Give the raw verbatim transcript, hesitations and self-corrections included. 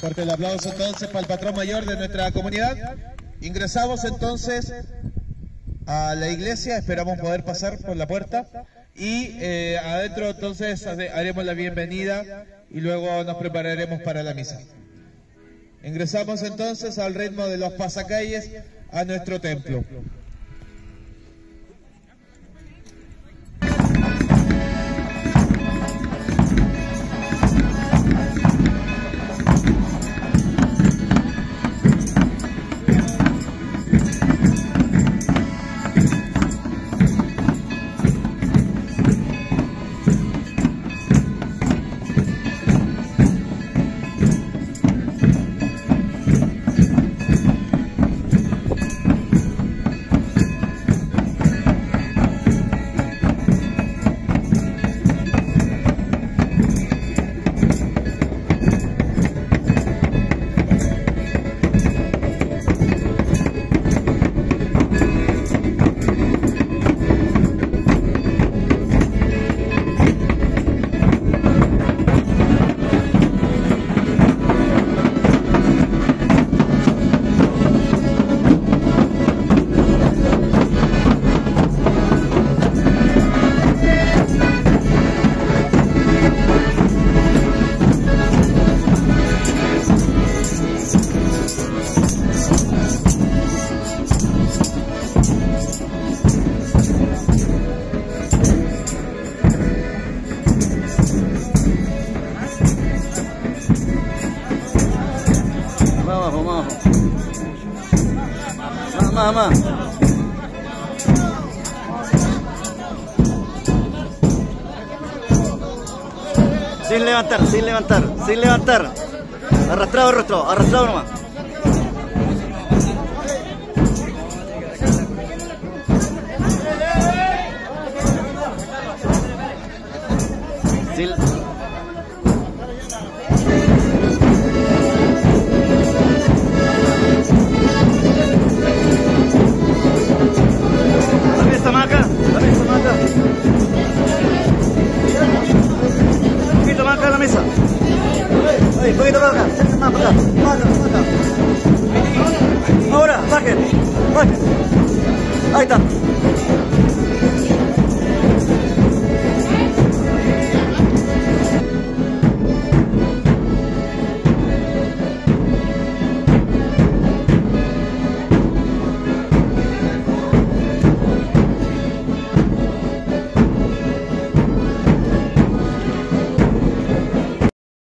Fuerte el aplauso entonces para el patrón mayor de nuestra comunidad. Ingresamos entonces a la iglesia, esperamos poder pasar por la puerta y eh, adentro entonces haremos la bienvenida y luego nos prepararemos para la misa. Ingresamos entonces al ritmo de los pasacalles a nuestro templo. Mamá. Sin levantar, sin levantar, sin levantar. Arrastrado el rostro, arrastrado nomás. Sin... Un poquito para acá, más para acá, más acá, más acá. Ahora, bajen, bajen. Ahí está.